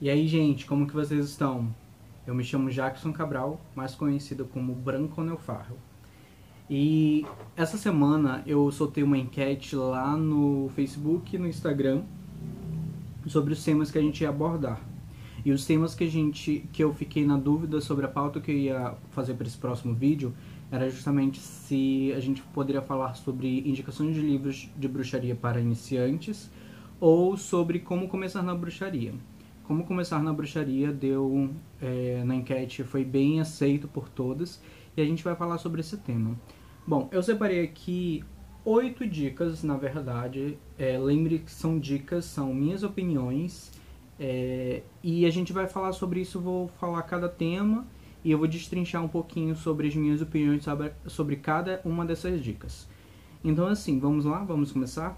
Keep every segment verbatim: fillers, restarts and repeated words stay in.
E aí, gente, como que vocês estão? Eu me chamo Jackson Cabral, mais conhecido como Branco Neofarro. E essa semana eu soltei uma enquete lá no Facebook e no Instagram sobre os temas que a gente ia abordar. E os temas que a gente que eu fiquei na dúvida sobre a pauta que eu ia fazer para esse próximo vídeo era justamente se a gente poderia falar sobre indicações de livros de bruxaria para iniciantes ou sobre como começar na bruxaria. Como começar na bruxaria deu é, na enquete, foi bem aceito por todas e a gente vai falar sobre esse tema. Bom, eu separei aqui oito dicas, na verdade. É, lembre que são dicas, são minhas opiniões. É, e a gente vai falar sobre isso, vou falar cada tema e eu vou destrinchar um pouquinho sobre as minhas opiniões sobre, sobre cada uma dessas dicas. Então assim, vamos lá, vamos começar?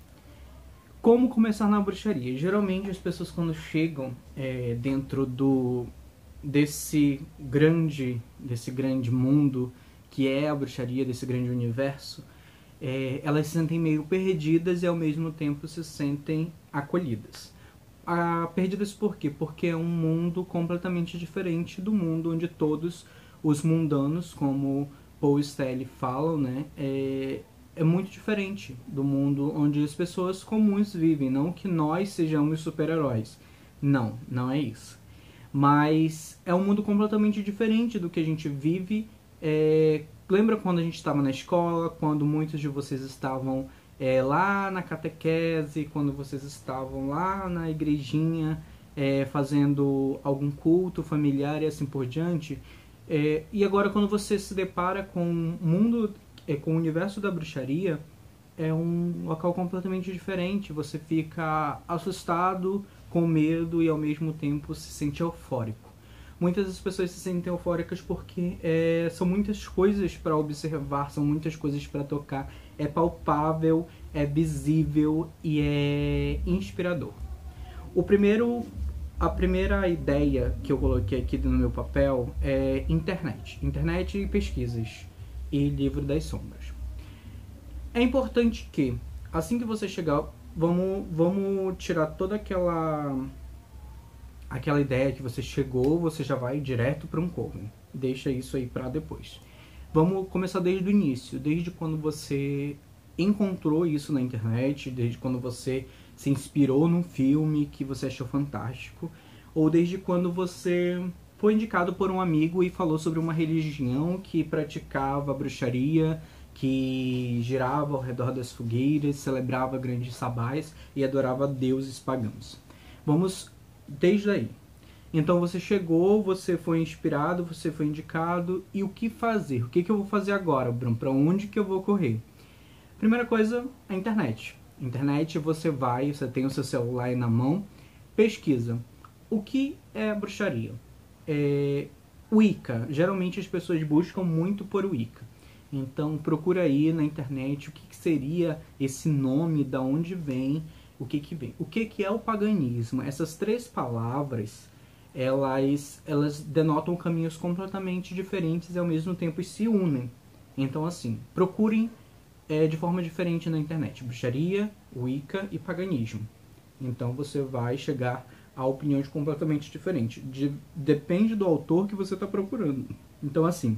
Como começar na bruxaria? Geralmente as pessoas quando chegam é, dentro do, desse, grande, desse grande mundo que é a bruxaria, desse grande universo, é, elas se sentem meio perdidas e ao mesmo tempo se sentem acolhidas. Ah, perdidas por quê? Porque é um mundo completamente diferente do mundo onde todos os mundanos, como Paul e Stanley falam, né, é, é muito diferente do mundo onde as pessoas comuns vivem. Não que nós sejamos super-heróis. Não, não é isso. Mas é um mundo completamente diferente do que a gente vive. É, lembra quando a gente estava na escola, quando muitos de vocês estavam É, lá na catequese, quando vocês estavam lá na igrejinha é, fazendo algum culto familiar e assim por diante, é, e agora quando você se depara com o mundo, é, com o universo da bruxaria, é um local completamente diferente. Você fica assustado, com medo e ao mesmo tempo se sente eufórico. Muitas das pessoas se sentem eufóricas porque é, são muitas coisas para observar, são muitas coisas para tocar, é palpável, é visível e é inspirador. O primeiro, a primeira ideia que eu coloquei aqui no meu papel é internet. Internet e pesquisas e livro das sombras. É importante que, assim que você chegar, vamos, vamos tirar toda aquela... aquela ideia que você chegou, você já vai direto para um coven. Deixa isso aí para depois. Vamos começar desde o início, desde quando você encontrou isso na internet, desde quando você se inspirou num filme que você achou fantástico, ou desde quando você foi indicado por um amigo e falou sobre uma religião que praticava bruxaria, que girava ao redor das fogueiras, celebrava grandes sabás e adorava deuses pagãos. Vamos desde aí. Então você chegou, você foi inspirado, você foi indicado, e o que fazer? O que, que eu vou fazer agora, Bruno? Para onde que eu vou correr? Primeira coisa, a internet. Internet, você vai, você tem o seu celular aí na mão, pesquisa. O que é bruxaria? É, Wicca. Geralmente as pessoas buscam muito por Wicca. Então procura aí na internet o que, que seria esse nome, da onde vem, o que que vem. O que que é o paganismo? Essas três palavras, elas, elas denotam caminhos completamente diferentes e ao mesmo tempo se unem. Então assim, procurem é, de forma diferente na internet. Bruxaria, Wicca e paganismo. Então você vai chegar a opiniões completamente diferentes. De, depende do autor que você está procurando. Então assim,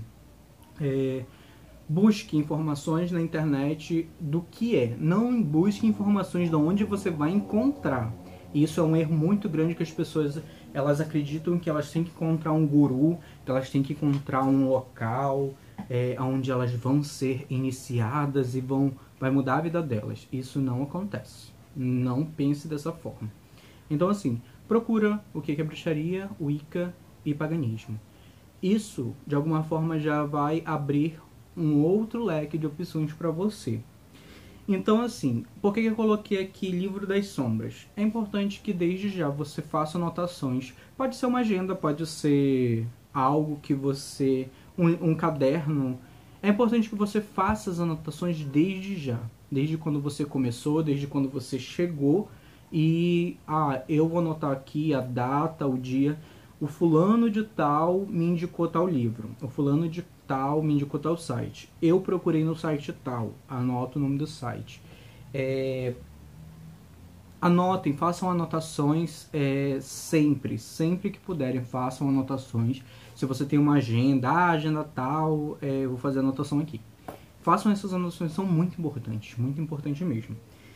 é, busque informações na internet do que é. Não busque informações de onde você vai encontrar. Isso é um erro muito grande, que as pessoas elas acreditam que elas têm que encontrar um guru, que elas têm que encontrar um local é, onde elas vão ser iniciadas e vão, vai mudar a vida delas. Isso não acontece. Não pense dessa forma. Então assim, procura o que é bruxaria, Wicca e paganismo. Isso, de alguma forma, já vai abrir um outro leque de opções para você. Então assim, por que eu coloquei aqui Livro das Sombras? É importante que desde já você faça anotações. Pode ser uma agenda, pode ser algo que você... Um, um caderno. É importante que você faça as anotações desde já. Desde quando você começou, desde quando você chegou. E, ah, eu vou anotar aqui a data, o dia... O fulano de tal me indicou tal livro. O fulano de tal me indicou tal site. Eu procurei no site tal. Anoto o nome do site. É... Anotem, façam anotações é, sempre, sempre que puderem, façam anotações. Se você tem uma agenda, ah, agenda tal, é, eu vou fazer anotação aqui. Façam essas anotações, são muito importantes, muito importantes mesmo.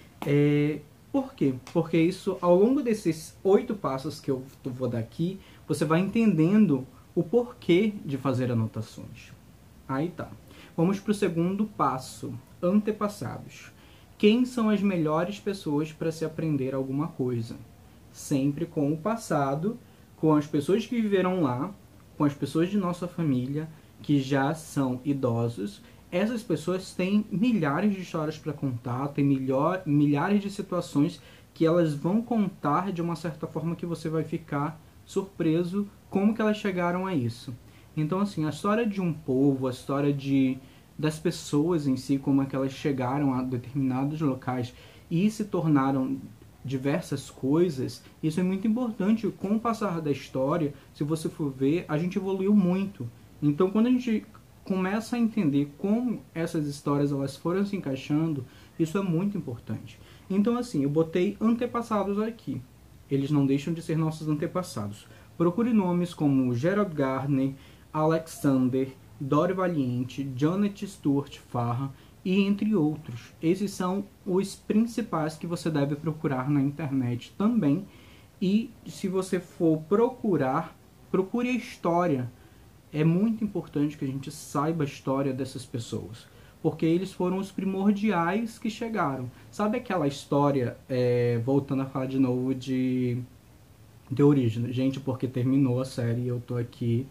É, por quê? Porque isso, ao longo desses oito passos que eu vou dar aqui, você vai entendendo o porquê de fazer anotações. Aí tá. Vamos para o segundo passo, antepassados. Quem são as melhores pessoas para se aprender alguma coisa? Sempre com o passado, com as pessoas que viveram lá, com as pessoas de nossa família, que já são idosos. Essas pessoas têm milhares de histórias para contar, têm milhar, milhares de situações que elas vão contar de uma certa forma que você vai ficar surpreso como que elas chegaram a isso. Então, assim, a história de um povo, a história de, das pessoas em si, como é que elas chegaram a determinados locais e se tornaram diversas coisas, isso é muito importante. Com o passar da história, se você for ver, a gente evoluiu muito. Então, quando a gente começa a entender como essas histórias elas foram se encaixando, isso é muito importante. Então, assim, eu botei antepassados aqui. Eles não deixam de ser nossos antepassados. Procure nomes como Gerald Gardner, Alexander, Dory Valiente, Janet Stuart Farrar e entre outros. Esses são os principais que você deve procurar na internet também. E se você for procurar, procure a história. É muito importante que a gente saiba a história dessas pessoas, porque eles foram os primordiais que chegaram. Sabe aquela história, é, voltando a falar de novo de The Origins, gente, porque terminou a série e eu tô aqui,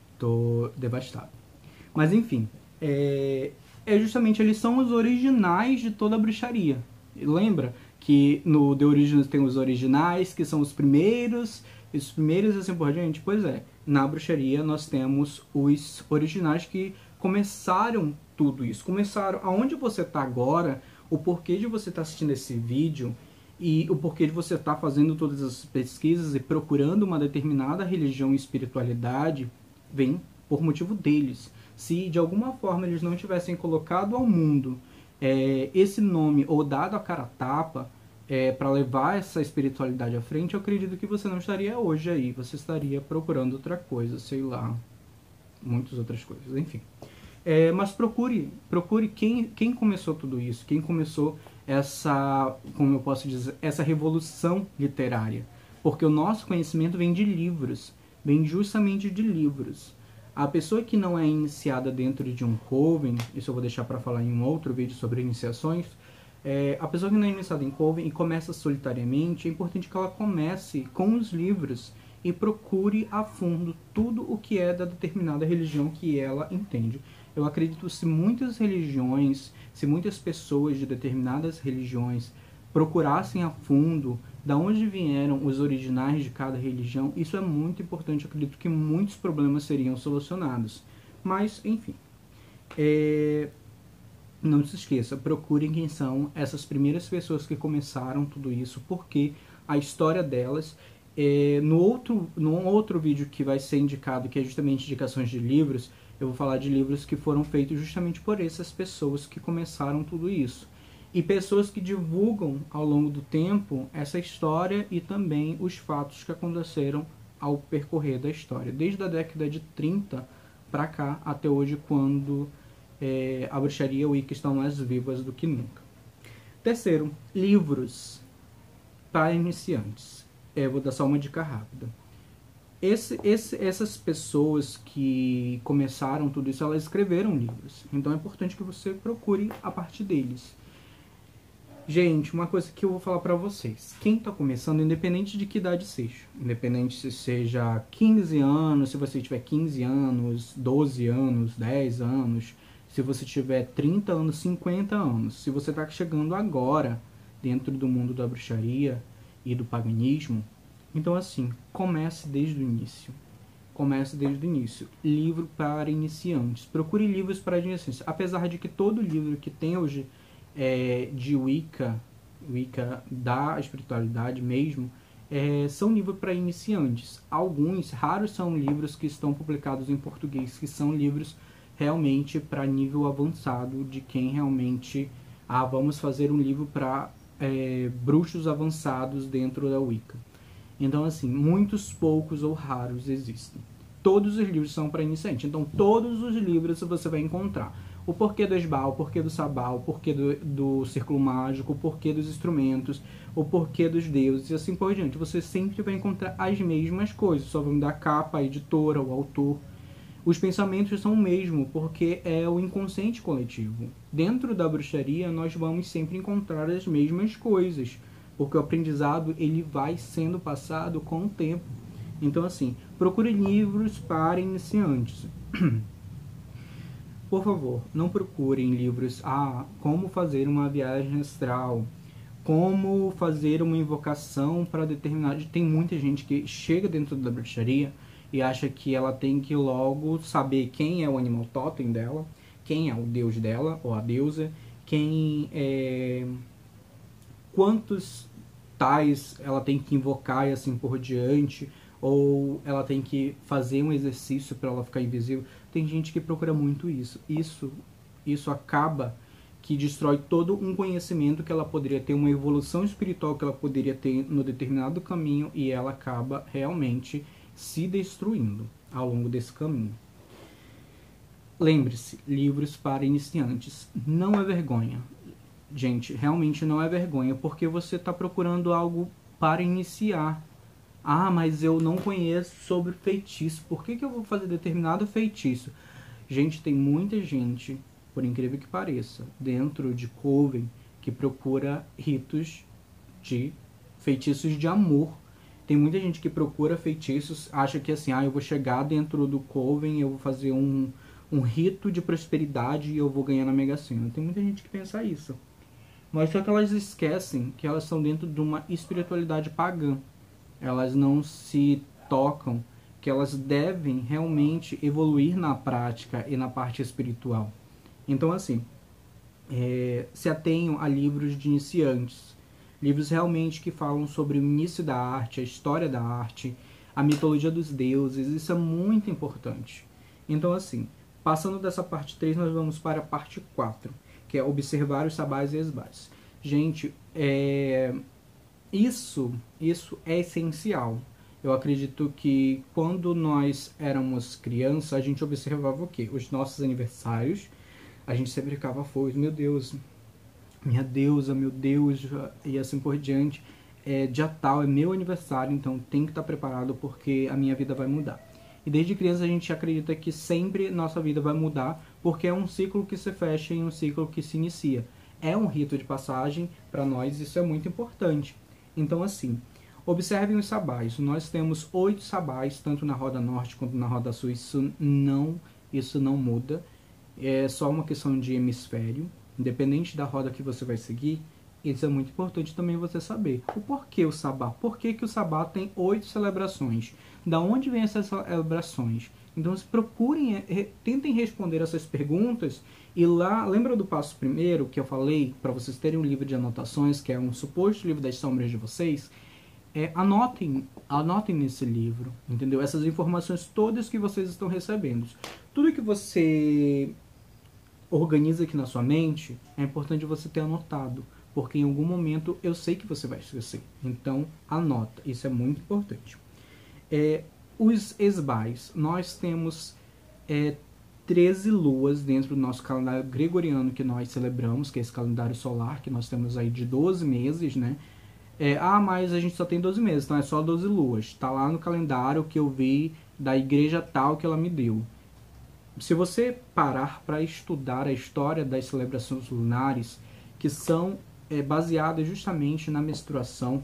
tô devastado. Mas enfim, é, é justamente, eles são os originais de toda a bruxaria. Lembra que no The Origins tem os originais, que são os primeiros, e os primeiros assim por diante? Pois é, na bruxaria nós temos os originais que começaram tudo isso. Começaram aonde você está agora, o porquê de você estar tá assistindo esse vídeo e o porquê de você estar tá fazendo todas as pesquisas e procurando uma determinada religião e espiritualidade, vem por motivo deles. Se de alguma forma eles não tivessem colocado ao mundo é, esse nome ou dado a cara a tapa é, para levar essa espiritualidade à frente, eu acredito que você não estaria hoje aí, você estaria procurando outra coisa, sei lá, muitas outras coisas, enfim. É, mas procure, procure quem, quem começou tudo isso, quem começou essa, como eu posso dizer, essa revolução literária. Porque o nosso conhecimento vem de livros, vem justamente de livros. A pessoa que não é iniciada dentro de um coven, isso eu vou deixar para falar em um outro vídeo sobre iniciações, é, a pessoa que não é iniciada em coven e começa solitariamente, é importante que ela comece com os livros e procure a fundo tudo o que é da determinada religião que ela entende. Eu acredito que se muitas religiões, se muitas pessoas de determinadas religiões procurassem a fundo da onde vieram os originais de cada religião, isso é muito importante. Eu acredito que muitos problemas seriam solucionados. Mas, enfim, é... não se esqueça, procurem quem são essas primeiras pessoas que começaram tudo isso, porque a história delas... É... No, outro, no outro vídeo que vai ser indicado, que é justamente indicações de livros, eu vou falar de livros que foram feitos justamente por essas pessoas que começaram tudo isso. E pessoas que divulgam ao longo do tempo essa história e também os fatos que aconteceram ao percorrer da história. Desde a década de trinta para cá, até hoje, quando é, a bruxaria e o Wicca estão mais vivas do que nunca. Terceiro, livros para iniciantes. É, vou dar só uma dica rápida. Esse, esse, essas pessoas que começaram tudo isso, elas escreveram livros. Então é importante que você procure a partir deles. Gente, uma coisa que eu vou falar pra vocês. Quem tá começando, independente de que idade seja, independente se seja quinze anos, se você tiver quinze anos, doze anos, dez anos, se você tiver trinta anos, cinquenta anos, se você tá chegando agora dentro do mundo da bruxaria e do paganismo, então assim, comece desde o início. Comece desde o início. Livro para iniciantes. Procure livros para iniciantes. Apesar de que todo livro que tem hoje é, de Wicca, Wicca da espiritualidade mesmo, é, são livros para iniciantes. Alguns, raros são livros que estão publicados em português, que são livros realmente para nível avançado, de quem realmente, ah, vamos fazer um livro para é, bruxos avançados dentro da Wicca. Então, assim, muitos poucos ou raros existem. Todos os livros são para iniciante. Então, todos os livros você vai encontrar o porquê do esbal, o porquê do sabá, o porquê do, do círculo mágico, o porquê dos instrumentos, o porquê dos deuses e assim por diante. Você sempre vai encontrar as mesmas coisas, só vão mudar a capa, a editora, o autor. Os pensamentos são o mesmo, porque é o inconsciente coletivo. Dentro da bruxaria, nós vamos sempre encontrar as mesmas coisas, porque o aprendizado ele vai sendo passado com o tempo. Então, assim, procure livros para iniciantes. Por favor, não procurem livros, ah, como fazer uma viagem astral, como fazer uma invocação para determinado... Tem muita gente que chega dentro da bruxaria e acha que ela tem que logo saber quem é o animal totem dela, quem é o deus dela, ou a deusa, quem é... quantos tais ela tem que invocar e assim por diante, ou ela tem que fazer um exercício para ela ficar invisível. Tem gente que procura muito isso. Isso, isso acaba que destrói todo um conhecimento que ela poderia ter, uma evolução espiritual que ela poderia ter no determinado caminho, e ela acaba realmente se destruindo ao longo desse caminho. Lembre-se, livros para iniciantes. Não é vergonha. Gente, realmente não é vergonha, porque você está procurando algo para iniciar. Ah, mas eu não conheço sobre feitiço. Por que que eu vou fazer determinado feitiço? Gente, tem muita gente, por incrível que pareça, dentro de Coven, que procura ritos de feitiços de amor. Tem muita gente que procura feitiços, acha que assim, ah, eu vou chegar dentro do Coven, eu vou fazer um, um rito de prosperidade e eu vou ganhar na Mega Sena. Tem muita gente que pensa isso. Mas só que elas esquecem que elas estão dentro de uma espiritualidade pagã. Elas não se tocam que elas devem realmente evoluir na prática e na parte espiritual. Então, assim, é, se atenham a livros de iniciantes, livros realmente que falam sobre o início da arte, a história da arte, a mitologia dos deuses. Isso é muito importante. Então, assim, passando dessa parte três, nós vamos para a parte quatro, que é observar os sabás e esbás. Gente, é... Isso, isso é essencial. Eu acredito que quando nós éramos crianças, a gente observava o quê? Os nossos aniversários. A gente sempre ficava fogo, meu Deus, minha deusa, meu Deus, e assim por diante. É, dia tal é meu aniversário, então tem que estar preparado porque a minha vida vai mudar. E desde criança a gente acredita que sempre nossa vida vai mudar, porque é um ciclo que se fecha e um ciclo que se inicia. É um rito de passagem, para nós isso é muito importante. Então, assim, observem os sabás. Nós temos oito sabás, tanto na roda norte quanto na roda sul. Isso não, isso não muda. É só uma questão de hemisfério. Independente da roda que você vai seguir, isso é muito importante também você saber. O porquê o sabá? Por que que o sabá tem oito celebrações? Da onde vêm essas celebrações? Então, procurem, tentem responder essas perguntas. E lá, lembra do passo primeiro que eu falei para vocês terem um livro de anotações, que é um suposto livro das sombras de vocês? É, anotem, anotem nesse livro, entendeu? Essas informações todas que vocês estão recebendo. Tudo que você organiza aqui na sua mente, é importante você ter anotado, porque em algum momento eu sei que você vai esquecer. Então, anota. Isso é muito importante. É, os esbais. Nós temos é, treze luas dentro do nosso calendário gregoriano que nós celebramos, que é esse calendário solar, que nós temos aí de doze meses, né? É, ah, mas a gente só tem doze meses, então é só doze luas. Está lá no calendário que eu vi da igreja tal que ela me deu. Se você parar para estudar a história das celebrações lunares, que são é, baseadas justamente na menstruação,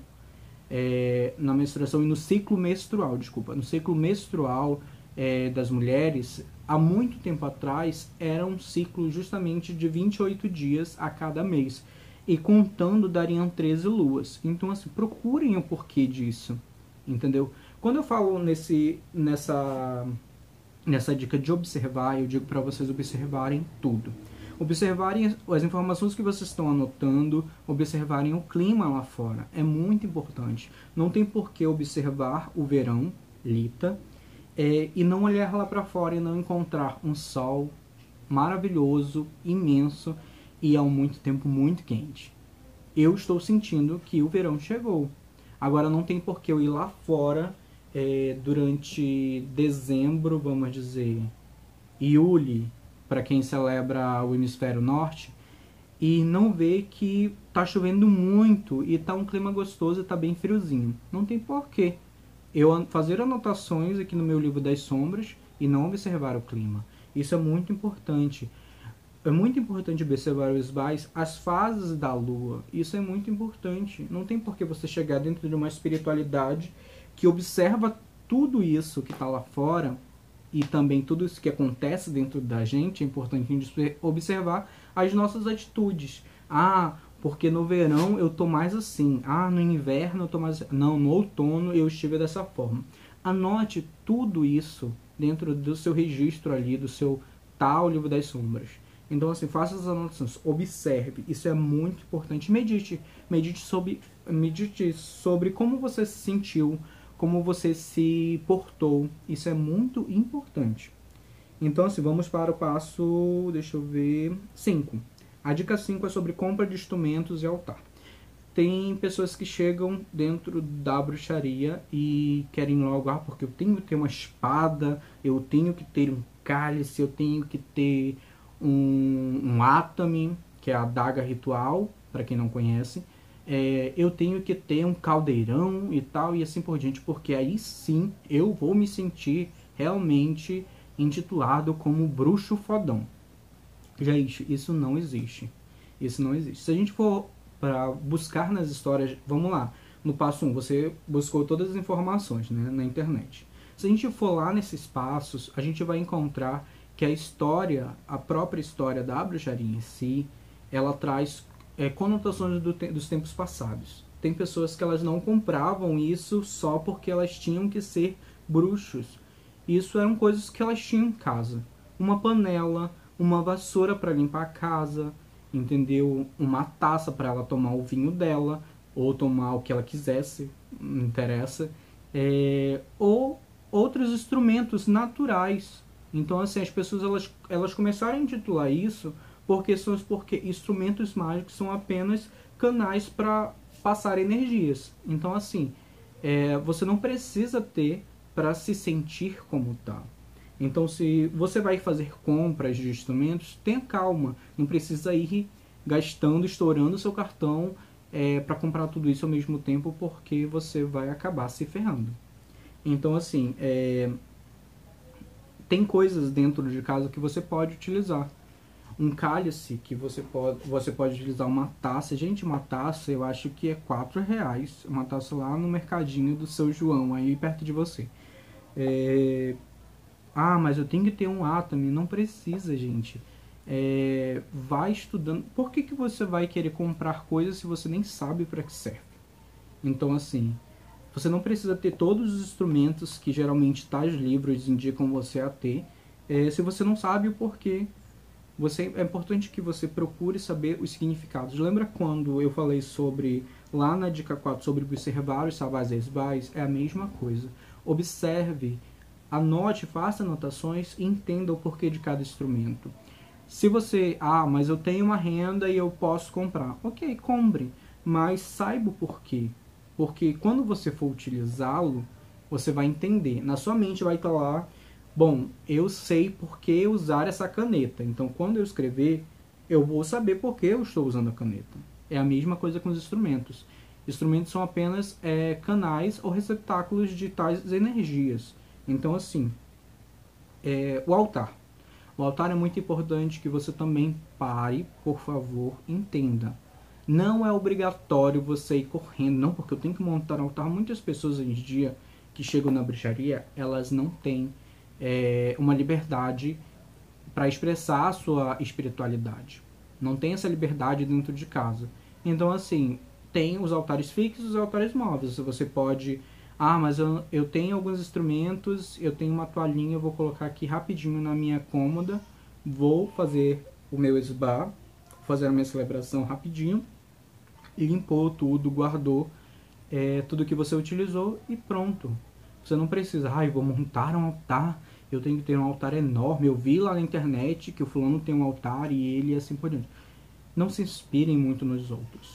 é, na menstruação e no ciclo menstrual, desculpa, no ciclo menstrual é, das mulheres, há muito tempo atrás era um ciclo justamente de vinte e oito dias a cada mês. E contando dariam treze luas. Então, assim, procurem o porquê disso, entendeu? Quando eu falo nesse, nessa, nessa dica de observar, eu digo para vocês observarem tudo. Observarem as informações que vocês estão anotando, observarem o clima lá fora. É muito importante. Não tem por que observar o verão, Lita, é, e não olhar lá para fora e não encontrar um sol maravilhoso, imenso, e ao muito tempo muito quente. eu estou sentindo que o verão chegou. Agora não tem por que eu ir lá fora é, durante dezembro, vamos dizer, iule, para quem celebra o hemisfério norte, e não ver que tá chovendo muito e tá um clima gostoso e tá bem friozinho. Não tem porquê eu fazer anotações aqui no meu livro das sombras e não observar o clima. Isso é muito importante. É muito importante observar os esbais, as fases da lua. Isso é muito importante. Não tem por que você chegar dentro de uma espiritualidade que observa tudo isso que está lá fora e também tudo isso que acontece dentro da gente. É importante observar as nossas atitudes. Ah, porque no verão eu tô mais assim. Ah, no inverno eu tô mais... Não, no outono eu estive dessa forma. Anote tudo isso dentro do seu registro ali, do seu tal livro das sombras. Então, assim, faça as anotações, observe, isso é muito importante. Medite, medite sobre, medite sobre como você se sentiu, como você se portou, isso é muito importante. Então, assim, vamos para o passo, deixa eu ver, cinco. A dica cinco é sobre compra de instrumentos e altar. Tem pessoas que chegam dentro da bruxaria e querem logo, ah, porque eu tenho que ter uma espada, eu tenho que ter um cálice, eu tenho que ter um, um atame, que é a adaga ritual, para quem não conhece, é, eu tenho que ter um caldeirão e tal, e assim por diante, porque aí sim eu vou me sentir realmente intitulado como bruxo fodão. Gente, isso não existe. Isso não existe. Se a gente for para buscar nas histórias, vamos lá, no passo um, você buscou todas as informações, né, na internet. Se a gente for lá nesses passos, a gente vai encontrar que a história, a própria história da bruxaria em si, ela traz é, conotações do te dos tempos passados. Tem pessoas que elas não compravam isso só porque elas tinham que ser bruxos. Isso eram coisas que elas tinham em casa. Uma panela, uma vassoura para limpar a casa, entendeu? Uma taça para ela tomar o vinho dela, ou tomar o que ela quisesse, não interessa. É, ou outros instrumentos naturais. Então, assim, as pessoas elas, elas começaram a intitular isso porque são porque instrumentos mágicos são apenas canais para passar energias. Então, assim, é, você não precisa ter para se sentir como tal. Então, se você vai fazer compras de instrumentos, tenha calma. Não precisa ir gastando, estourando seu cartão é, para comprar tudo isso ao mesmo tempo, porque você vai acabar se ferrando. Então, assim, é, tem coisas dentro de casa que você pode utilizar. Um cálice que você pode, você pode utilizar uma taça. Gente, uma taça eu acho que é quatro reais. Uma taça lá no mercadinho do seu João, aí perto de você. É, ah, mas eu tenho que ter um atame. Não precisa, gente. É, vai estudando. Por que, que você vai querer comprar coisas se você nem sabe para que serve? Então, assim, você não precisa ter todos os instrumentos que geralmente tais livros indicam você a ter, é, se você não sabe o porquê. Você, é importante que você procure saber os significados. Lembra quando eu falei sobre, lá na dica quatro, sobre observar os savais e esbais? É a mesma coisa. Observe, anote, faça anotações e entenda o porquê de cada instrumento. Se você, ah, mas eu tenho uma renda e eu posso comprar. Ok, compre, mas saiba o porquê. Porque quando você for utilizá-lo, você vai entender. Na sua mente vai estar lá, bom, eu sei por que usar essa caneta. Então, quando eu escrever, eu vou saber por que eu estou usando a caneta. É a mesma coisa com os instrumentos. Instrumentos são apenas é, canais ou receptáculos de tais energias. Então, assim, é, o altar. O altar é muito importante que você também pare, por favor, entenda. Não é obrigatório você ir correndo, não, porque eu tenho que montar um altar. Muitas pessoas hoje em dia que chegam na bruxaria, elas não têm é, uma liberdade para expressar a sua espiritualidade. Não tem essa liberdade dentro de casa. Então, assim, tem os altares fixos e os altares móveis. Você pode... Ah, mas eu, eu tenho alguns instrumentos, eu tenho uma toalhinha, eu vou colocar aqui rapidinho na minha cômoda, vou fazer o meu esbar, fazer a minha celebração rapidinho, e limpou tudo, guardou é, tudo que você utilizou e pronto. Você não precisa, ah, eu vou montar um altar, eu tenho que ter um altar enorme, eu vi lá na internet que o fulano tem um altar e ele assim por diante. Não se inspirem muito nos outros.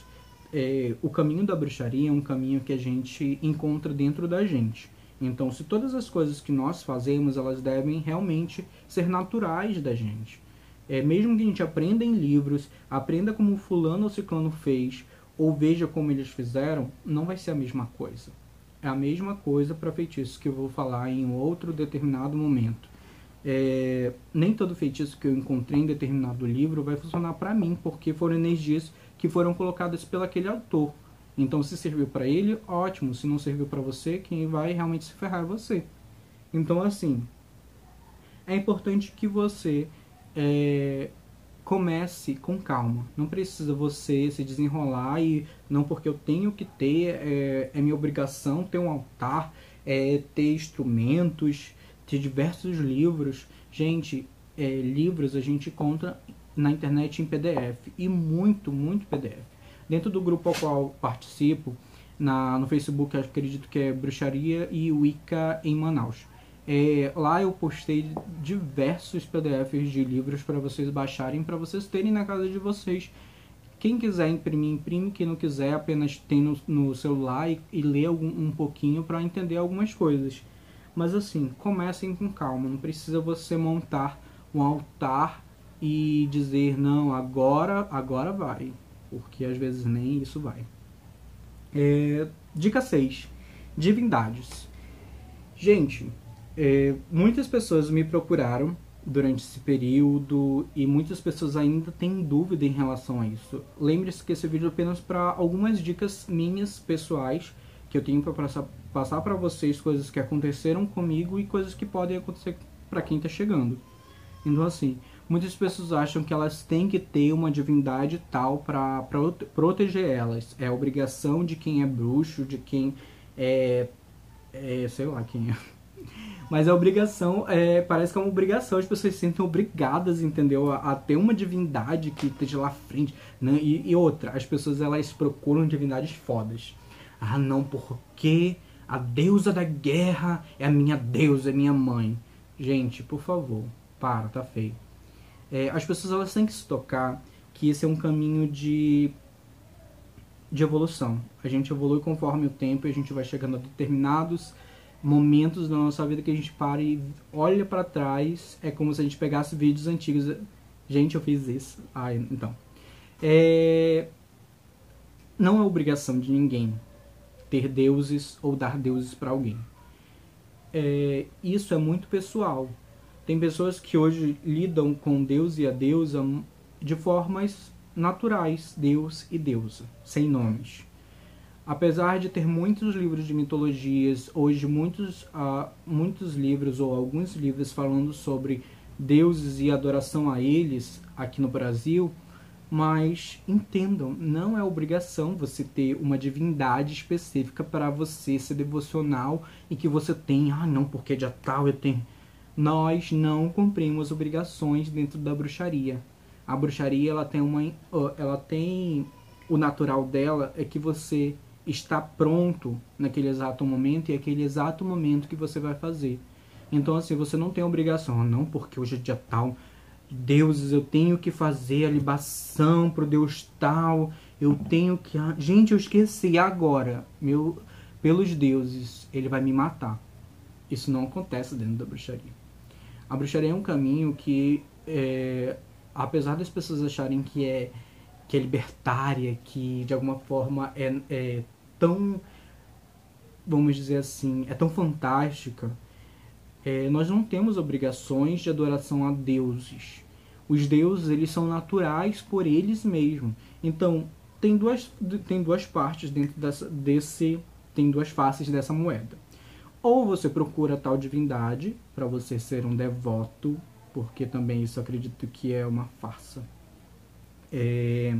é, o caminho da bruxaria é um caminho que a gente encontra dentro da gente. Então, se todas as coisas que nós fazemos, elas devem realmente ser naturais da gente. É, mesmo que a gente aprenda em livros, aprenda como fulano ou ciclano fez, ou veja como eles fizeram, não vai ser a mesma coisa. É a mesma coisa para feitiços que eu vou falar em outro determinado momento. É, nem todo feitiço que eu encontrei em determinado livro vai funcionar para mim, porque foram energias que foram colocadas pelo aquele autor. Então, se serviu para ele, ótimo. Se não serviu para você, quem vai realmente se ferrar é você. Então, assim, é importante que você é, comece com calma. Não precisa você se desenrolar e não porque eu tenho que ter, é, é minha obrigação ter um altar, é, ter instrumentos, ter diversos livros. Gente, é, livros a gente encontra na internet em P D F e muito, muito P D F. Dentro do grupo ao qual participo, na, no Facebook, eu acredito que é Bruxaria e Wicca em Manaus. É, lá eu postei diversos P D Fs de livros para vocês baixarem, para vocês terem na casa de vocês. Quem quiser imprimir, imprime. Quem não quiser, apenas tem no, no celular e, e lê algum, um pouquinho para entender algumas coisas. Mas assim, comecem com calma. Não precisa você montar um altar e dizer, não, agora, agora vai. Porque às vezes nem isso vai. É, dica seis. Divindades. Gente, é, muitas pessoas me procuraram durante esse período e muitas pessoas ainda têm dúvida em relação a isso. Lembre-se que esse vídeo é apenas para algumas dicas minhas pessoais que eu tenho para passar, passar para vocês, coisas que aconteceram comigo e coisas que podem acontecer para quem está chegando. Então assim, muitas pessoas acham que elas têm que ter uma divindade tal para proteger elas. É a obrigação de quem é bruxo, de quem é, é sei lá quem é. Mas a obrigação, é, parece que é uma obrigação, as pessoas se sentem obrigadas, entendeu? A, a ter uma divindade que esteja lá à frente, né? E, e outra, as pessoas elas procuram divindades fodas. Ah não, porque a deusa da guerra é a minha deusa, é minha mãe. Gente, por favor, para, tá feio. É, as pessoas elas têm que se tocar que esse é um caminho de, de evolução. A gente evolui conforme o tempo e a gente vai chegando a determinados momentos da nossa vida que a gente para e olha para trás. É como se a gente pegasse vídeos antigos. Gente, eu fiz isso. Ah, então. É... Não é obrigação de ninguém ter deuses ou dar deuses para alguém. É... Isso é muito pessoal. Tem pessoas que hoje lidam com Deus e a deusa de formas naturais, Deus e deusa, sem nomes. Apesar de ter muitos livros de mitologias, hoje muitos, uh, muitos livros ou alguns livros falando sobre deuses e adoração a eles aqui no Brasil, mas entendam, não é obrigação você ter uma divindade específica para você ser devocional e que você tem, ah não, porque dia tal eu tenho... Nós não cumprimos obrigações dentro da bruxaria. A bruxaria ela tem uma, ela tem o natural dela é que você está pronto naquele exato momento e é aquele exato momento que você vai fazer. Então assim, você não tem obrigação, não, porque hoje é dia tal, deuses, eu tenho que fazer a libação pro deus tal, eu tenho que... Gente, eu esqueci agora, meu, pelos deuses, ele vai me matar. Isso não acontece dentro da bruxaria. A bruxaria é um caminho que, é, apesar das pessoas acharem que é, que é libertária, que de alguma forma é, é tão, vamos dizer assim, é tão fantástica, é, nós não temos obrigações de adoração a deuses. Os deuses, eles são naturais por eles mesmos. Então, tem duas, tem duas partes dentro dessa, desse, tem duas faces dessa moeda. Ou você procura tal divindade para você ser um devoto, porque também isso acredito que é uma farsa. É...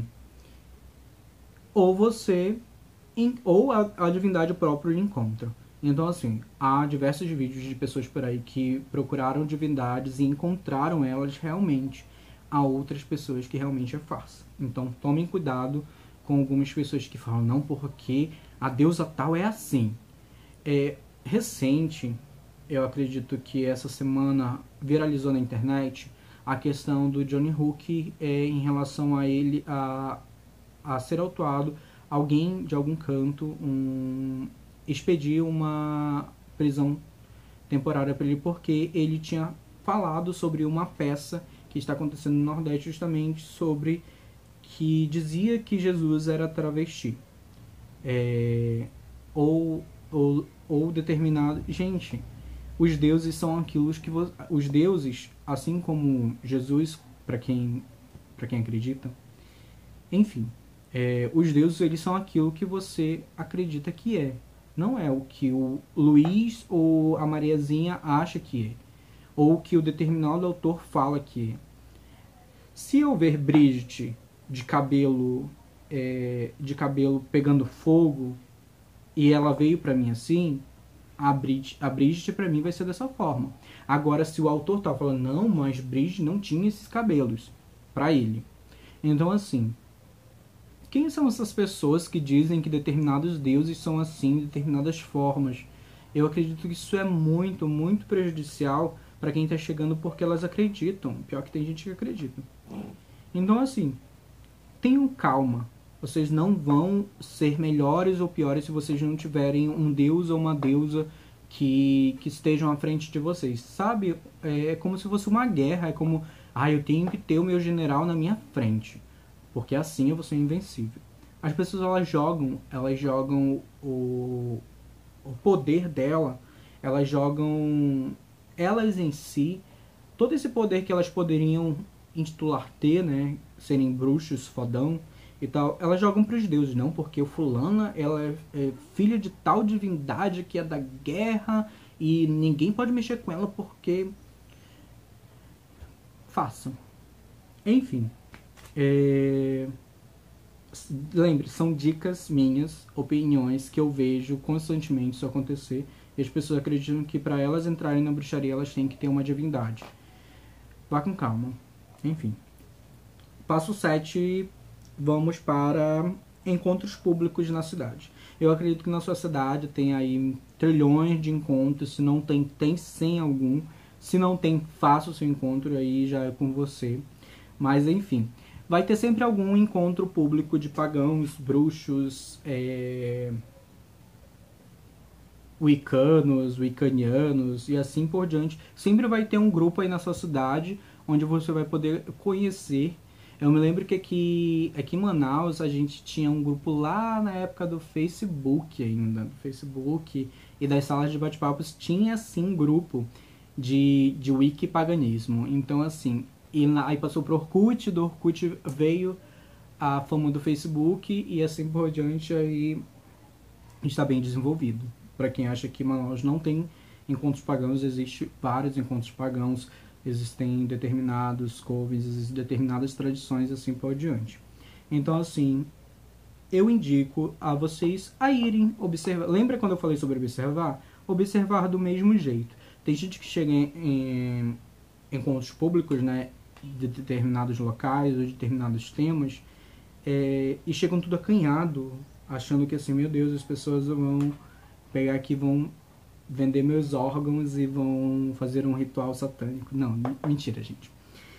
Ou você, ou a, a divindade própria encontra. Então assim, há diversos vídeos de pessoas por aí que procuraram divindades e encontraram elas realmente. Há outras pessoas que realmente é farsa. Então tomem cuidado com algumas pessoas que falam, não, porque a deusa tal é assim. É... recente, eu acredito que essa semana viralizou na internet a questão do Johnny Hook é, em relação a ele a, a ser autuado alguém de algum canto um, expedir uma prisão temporária para ele porque ele tinha falado sobre uma peça que está acontecendo no Nordeste, justamente sobre que dizia que Jesus era travesti. É, ou, ou, ou determinado... Gente, os deuses são aquilo que... Vo... Os deuses, assim como Jesus, para quem, para quem acredita, enfim, é, os deuses, eles são aquilo que você acredita que é. Não é o que o Luiz ou a Mariazinha acha que é. Ou o que o determinado autor fala que é. Se eu ver Brigitte de cabelo, é, de cabelo pegando fogo e ela veio pra mim assim, a Brigitte, a Brigitte pra mim vai ser dessa forma. Agora, se o autor tá falando, não, mas Brigitte não tinha esses cabelos pra ele. Então, assim, quem são essas pessoas que dizem que determinados deuses são assim, determinadas formas? Eu acredito que isso é muito, muito prejudicial para quem está chegando porque elas acreditam. Pior que tem gente que acredita. Então, assim, tenham calma. Vocês não vão ser melhores ou piores se vocês não tiverem um deus ou uma deusa que, que estejam à frente de vocês. Sabe? É como se fosse uma guerra. É como, ah, eu tenho que ter o meu general na minha frente, porque assim eu vou ser invencível. As pessoas, elas jogam, elas jogam o, o poder dela, elas jogam elas em si, todo esse poder que elas poderiam intitular ter, né, serem bruxos, fodão e tal, elas jogam para os deuses, não, porque o fulana, ela é, é filha de tal divindade que é da guerra e ninguém pode mexer com ela porque... Façam. Enfim. É... Lembre, são dicas minhas, opiniões que eu vejo constantemente isso acontecer. E as pessoas acreditam que para elas entrarem na bruxaria elas têm que ter uma divindade. Vá com calma. Enfim. Passo sete, vamos para encontros públicos na cidade. Eu acredito que na sua cidade tem aí trilhões de encontros. Se não tem, tem sem algum. Se não tem, faça o seu encontro, aí já é com você. Mas enfim, vai ter sempre algum encontro público de pagãos, bruxos, é... wiccanos, wiccanianos e assim por diante. Sempre vai ter um grupo aí na sua cidade onde você vai poder conhecer. Eu me lembro que aqui, aqui em Manaus a gente tinha um grupo lá na época do Facebook ainda, do Facebook e das salas de bate-papos, tinha sim grupo de, de wiki paganismo. Então assim, e aí passou pro Orkut, do Orkut veio a fama do Facebook e assim por diante, aí está bem desenvolvido. Para quem acha que Manaus não tem encontros pagãos, existe vários encontros pagãos, existem determinados covens, existem determinadas tradições, assim por diante. Então assim, eu indico a vocês a irem observar. Lembra quando eu falei sobre observar? Observar do mesmo jeito. Tem gente que chega em, em encontros públicos, né, de determinados locais ou de determinados temas, é, e chegam tudo acanhado, achando que assim, meu Deus, as pessoas vão pegar aqui, vão vender meus órgãos e vão fazer um ritual satânico. Não, mentira, gente.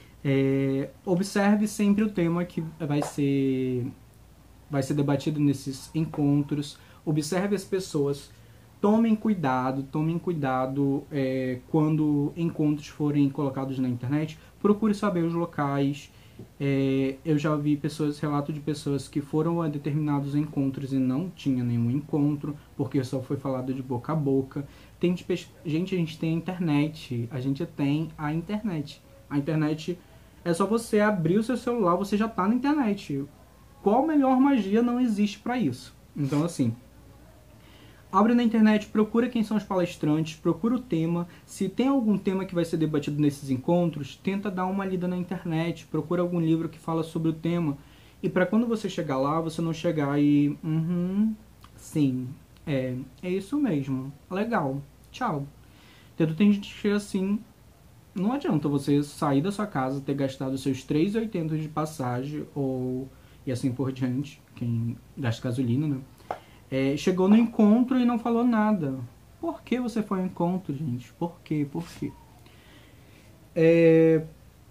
É, observe sempre o tema que vai ser, vai ser debatido nesses encontros. Observe as pessoas. Tomem cuidado, tomem cuidado é, quando encontros forem colocados na internet. Procure saber os locais. É, eu já vi pessoas, relato de pessoas que foram a determinados encontros e não tinha nenhum encontro, porque só foi falado de boca a boca. Tem, gente, a gente tem a internet, a gente tem a internet. A internet é só você abrir o seu celular, você já está na internet. Qual melhor magia não existe para isso? Então assim, abre na internet, procura quem são os palestrantes, procura o tema. Se tem algum tema que vai ser debatido nesses encontros, tenta dar uma lida na internet, procura algum livro que fala sobre o tema. E para quando você chegar lá, você não chegar e... Uhum, sim, é, é isso mesmo, legal, tchau. Então tem gente que chega assim, não adianta você sair da sua casa, ter gastado seus três reais e oitenta centavos de passagem, ou e assim por diante, quem gasta gasolina, né? É, chegou no encontro e não falou nada. Por que você foi ao encontro, gente? Por quê? Por quê? É,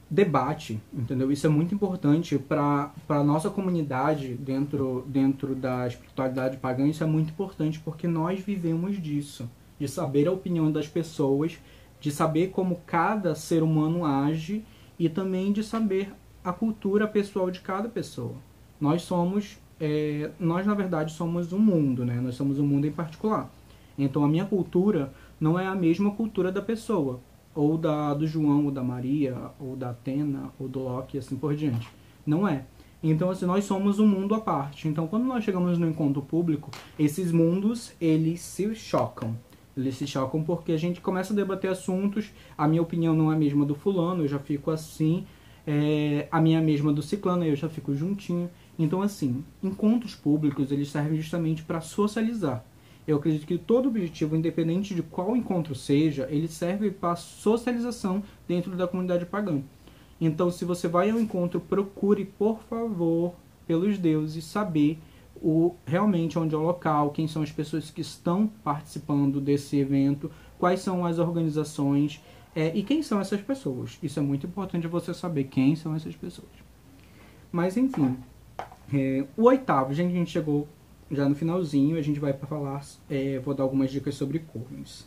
debate, entendeu? Isso é muito importante para a nossa comunidade dentro, dentro da espiritualidade pagã. Isso é muito importante porque nós vivemos disso, de saber a opinião das pessoas, de saber como cada ser humano age e também de saber a cultura pessoal de cada pessoa. Nós somos, é, nós na verdade somos um mundo, né? Nós somos um mundo em particular. Então a minha cultura não é a mesma cultura da pessoa, ou da do João, ou da Maria, ou da Atena, ou do Loki, e assim por diante. Não é. Então, assim, nós somos um mundo à parte. Então, quando nós chegamos no encontro público, esses mundos, eles se chocam. Eles se chocam porque a gente começa a debater assuntos, a minha opinião não é a mesma do fulano, eu já fico assim, é, a minha é a mesma do ciclano, eu já fico juntinho. Então, assim, encontros públicos, eles servem justamente para socializar. Eu acredito que todo objetivo, independente de qual encontro seja, ele serve para socialização dentro da comunidade pagã. Então, se você vai ao encontro, procure, por favor, pelos deuses, saber o, realmente onde é o local, quem são as pessoas que estão participando desse evento, quais são as organizações é, e quem são essas pessoas. Isso é muito importante você saber quem são essas pessoas. Mas, enfim, é, o oitavo, gente, a gente chegou já no finalzinho, a gente vai falar, é, vou dar algumas dicas sobre covens.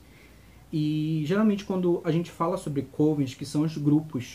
E geralmente quando a gente fala sobre covens, que são os grupos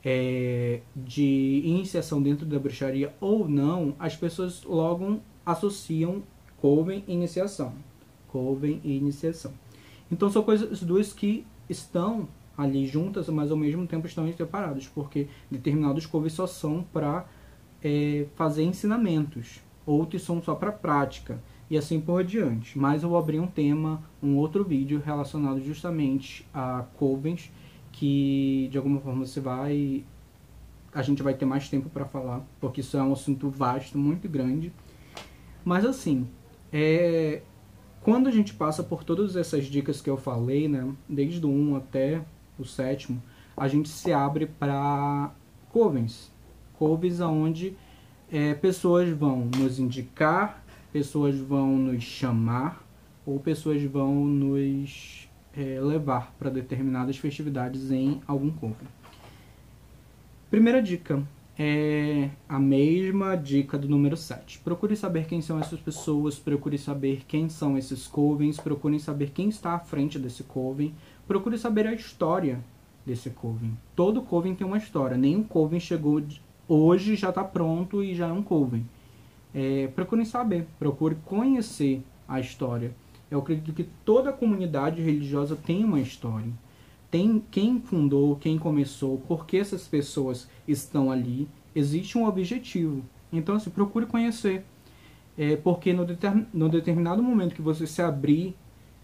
é, de iniciação dentro da bruxaria ou não, as pessoas logo associam coven e iniciação. Coven e iniciação. Então são coisas duas que estão ali juntas, mas ao mesmo tempo estão separadas, porque determinados covens só são para é, fazer ensinamentos. Outros são só para prática, e assim por diante. Mas eu vou abrir um tema, um outro vídeo relacionado justamente a covens, que de alguma forma você vai... a gente vai ter mais tempo para falar, porque isso é um assunto vasto, muito grande. Mas assim, é... quando a gente passa por todas essas dicas que eu falei, né, desde o um até o sétimo, a gente se abre para covens. Covens onde... É, pessoas vão nos indicar, pessoas vão nos chamar, ou pessoas vão nos é, levar para determinadas festividades em algum coven. Primeira dica é a mesma dica do número sete. Procure saber quem são essas pessoas, procure saber quem são esses covens, procure saber quem está à frente desse coven, procure saber a história desse coven. Todo coven tem uma história, nenhum coven chegou... De, hoje já está pronto e já é um coven. É, procurem saber, procure conhecer a história. Eu acredito que toda comunidade religiosa tem uma história. Tem quem fundou, quem começou, por que essas pessoas estão ali. Existe um objetivo. Então, assim, procure conhecer. É, porque no, determin, no determinado momento que você se abrir,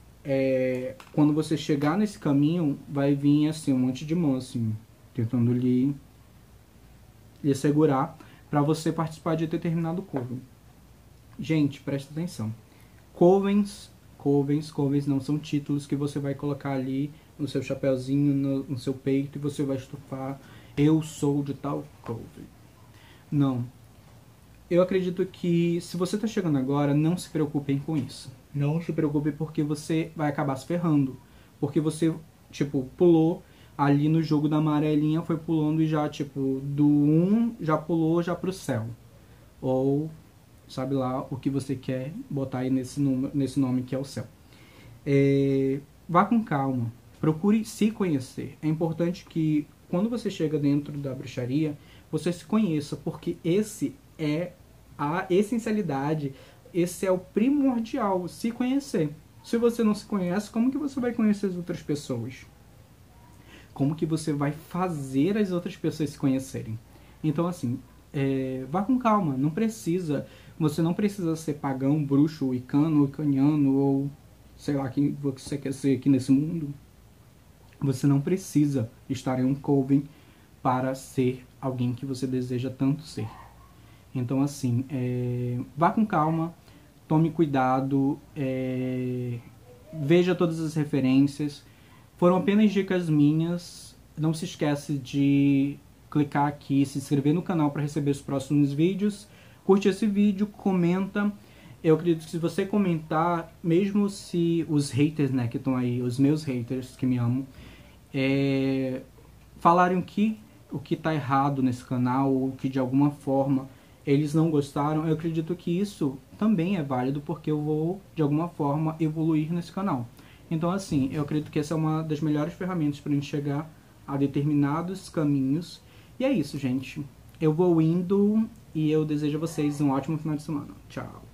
é, quando você chegar nesse caminho, vai vir assim, um monte de mão, assim, tentando lhe... e segurar para você participar de determinado coven. Gente, presta atenção. Covens, covens, covens não são títulos que você vai colocar ali no seu chapéuzinho, no, no seu peito e você vai estufar. Eu sou de tal coven. Não. Eu acredito que se você está chegando agora, não se preocupem com isso. Não se preocupe porque você vai acabar se ferrando. Porque você, tipo, pulou ali no jogo da amarelinha, foi pulando e já, tipo, do um já pulou já pro céu. Ou, sabe lá, o que você quer botar aí nesse nome, nesse nome que é o céu. É, vá com calma. Procure se conhecer. É importante que, quando você chega dentro da bruxaria, você se conheça, porque esse é a essencialidade, esse é o primordial, se conhecer. Se você não se conhece, como que você vai conhecer as outras pessoas? Como que você vai fazer as outras pessoas se conhecerem? Então, assim, é, vá com calma. Não precisa, você não precisa ser pagão, bruxo, wicano, wicaniano, ou sei lá quem você quer ser aqui nesse mundo. Você não precisa estar em um coven para ser alguém que você deseja tanto ser. Então, assim, é, vá com calma, tome cuidado, é, veja todas as referências. Foram apenas dicas minhas. Não se esquece de clicar aqui, se inscrever no canal para receber os próximos vídeos. Curte esse vídeo, comenta. Eu acredito que se você comentar, mesmo se os haters, né, que estão aí, os meus haters que me amam, é, falaram que o que está errado nesse canal, ou que de alguma forma eles não gostaram, eu acredito que isso também é válido, porque eu vou de alguma forma evoluir nesse canal. Então assim, eu acredito que essa é uma das melhores ferramentas para a gente chegar a determinados caminhos. E é isso, gente. Eu vou indo e eu desejo a vocês um ótimo final de semana. Tchau!